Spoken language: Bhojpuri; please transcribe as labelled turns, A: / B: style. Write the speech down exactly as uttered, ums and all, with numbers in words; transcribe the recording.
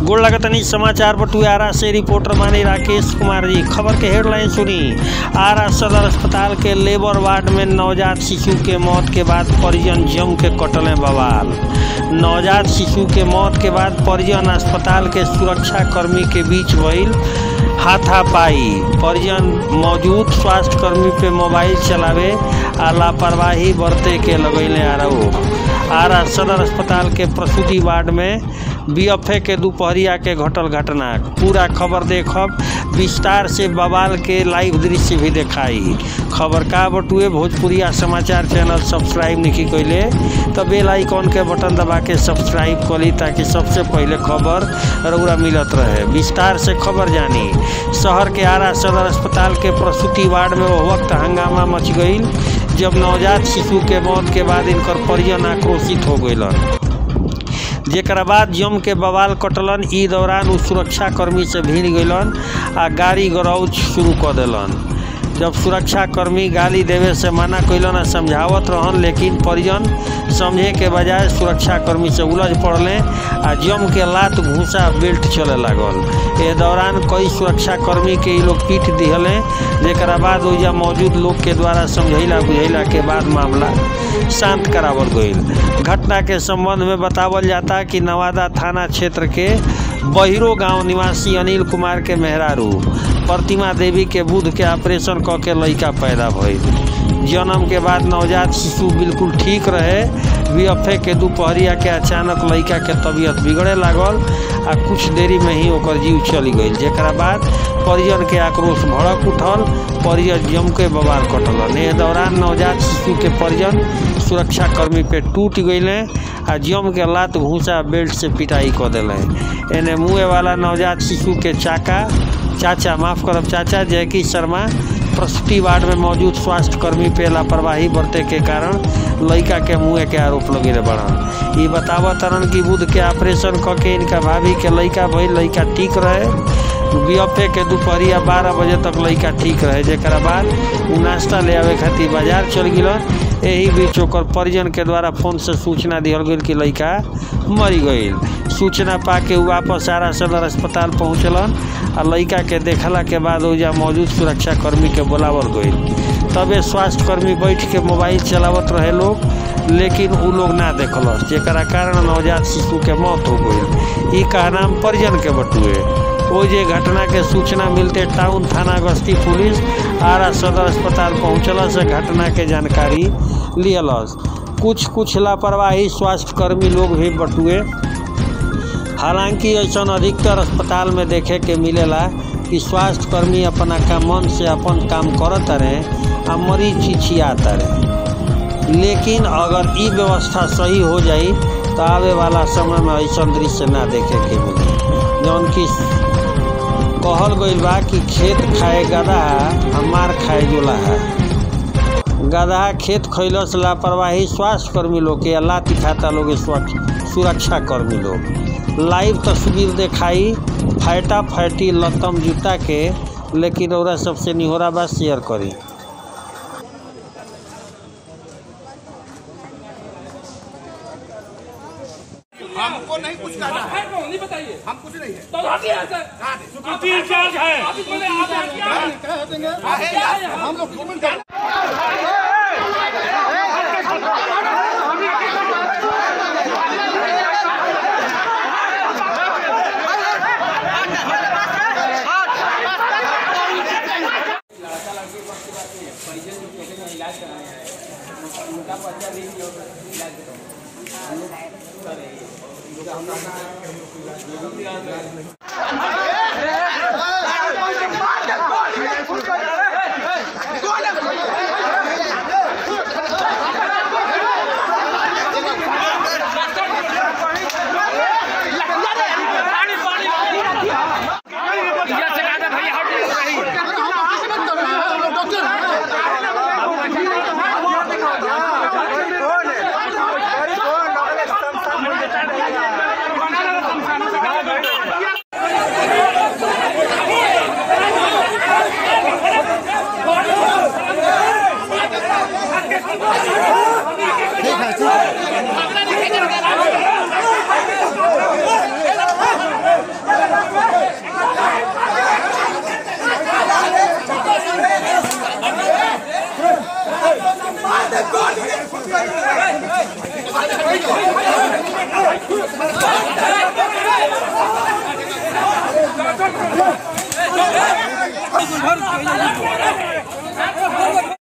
A: गोड़ लगतनी समाचार बटुए आरा से रिपोर्टर मानी राकेश कुमार जी। खबर के हेडलाइन सुनी। आरा सदर अस्पताल के लेबर वार्ड में नवजात शिशु के मौत के बाद परिजन जम के कटले बवाल। नवजात शिशु के मौत के बाद परिजन अस्पताल के सुरक्षा कर्मी के बीच भइल हाथापाई। परिजन मौजूद स्वास्थ्य कर्मी पे मोबाइल चलावे आ लापरवाही बरते के लगैले आरोप। आरा सदर अस्पताल के प्रसूति वार्ड में बीएफए के दोपहरिया के घटल घटना। पूरा खबर देखब विस्तार से बवाल के लाइव दृश्य भी दिखाई। खबर का बटुए भोजपुरिया समाचार चैनल सब्सक्राइब नहीं कैले तो बेल आइकॉन के बटन दबा के सब्सक्राइब करी ताकि सबसे पहले खबर रउरा मिलत रहे। विस्तार से खबर जानी। शहर के आरा सदर अस्पताल के प्रसूति वार्ड में वो वक्त हंगामा मच गई जब नवजात शिशु के मौत के बाद इनकर परिजन आक्रोशित हो गइलन, जेकरा बाद जम के बवाल कटलन। ई दौरान उ सुरक्षा कर्मी से भिड़ गइलन आ गाड़ी गरौज शुरू कर दिलन। जब सुरक्षा कर्मी गाली देवे से मना कैलन आ समझावत रहन, लेकिन परिजन समझे के बजाय सुरक्षा कर्मी से उलझ पड़ले आ जम के लात घूसा बेल्ट चले लागल। ए दौरान कई सुरक्षा कर्मी के ई लोग पीट दिहले, जेकरा बाद ओइजा मौजूद लोग के द्वारा समझैला बुझैला के बाद मामला शांत करावल गईल। घटना के संबंध में बतावल जाता कि नवादा थाना क्षेत्र के बहिरो गांव निवासी अनिल कुमार के मेहरारू प्रतिमा देवी के बुध के ऑपरेशन क के लड़का पैदा भइल। जन्म के बाद नवजात शिशु बिल्कुल ठीक रहे। बीएफए के दोपहरिया के अचानक लड़का के तबीयत बिगड़े लागल आ कुछ देरी में ही ओकर जीव चली गई, जेकरा बाद परिजन के आक्रोश भड़क उठल। परिजन जम के बवाल कटलन। ए दौरान नवजात शिशु के परिजन सुरक्षा कर्मी पे टूट गईले आ जम के लात घूसा बेल्ट से पिटाई कर दिले। एने मुँह वाला नवजात शिशु के चाका चाचा माफ करब चाचा जयकी शर्मा प्रसूति वार्ड में मौजूद स्वास्थ्य कर्मी पे लापरवाही बरते के कारण लड़का के मुँह के आरोप लगे बढ़न। ये बतावा तरन की बुध के ऑपरेशन क के इनका भाभी के लड़का भइल, लड़का ठीक रहे। बीएफए के दोपहरिया बारह बजे तक लड़का ठीक रहे, जेकरा बाद उ नाश्ता ले आवे खातिर बाजार चल गिलन। यही बीच ओकर परिजन के द्वारा फोन से सूचना दिहल गई कि लड़का मरी गईल। सूचना पाके उ वापस आरा सदर अस्पताल पहुँचलन आ लड़का के देखला के बाद ओइजा मौजूद सुरक्षा कर्मी के बुलावल गईल। तबे स्वास्थ्य कर्मी बैठ के मोबाइल चलावत रहे लोग, लेकिन उ लोग ना देखलस, जेकरा कारण नवजात शिशु के मौत हो गई। ई का नाम परिजन के बटुए। ओ जे घटना के सूचना मिलते टाउन थाना गश्ती पुलिस आरा सदर अस्पताल पहुँचलस, घटना के जानकारी लियलस। कुछ कुछ लापरवाही स्वास्थ्य कर्मी लोग भी बटुए। हालांकि ऐसा अधिकतर अस्पताल में देखे के मिलेला कि स्वास्थ्य कर्मी अपना का मन से अपन काम करत रहे आ मरीज चिचियात रहे, लेकिन अगर ई व्यवस्था सही हो जाई तो आवे वाला समय में ऐसा दृश्य ना देखे के मिले। जौन की कहल गईल बा कि खेत खाए गधा हमार खाए जोला है। गधा खेत खैलस लापरवाही स्वास्थ्य कर्मी लोग के लाती खाता लोग सुरक्षा कर्मी लोग। लाइव तस्वीर दिखाई फैटा फैटी लतम जूता के, लेकिन ओरा सबसे निहोरा बा शेयर करी।
B: हमको नहीं कुछ करना है, नहीं बताइए, हम कुछ नहीं है। तो
C: सिक्योरिटी इंचार्ज है,
B: हम लोग इलाज कराने आए, उनका बच्चा भी इलाज
D: ठीक है।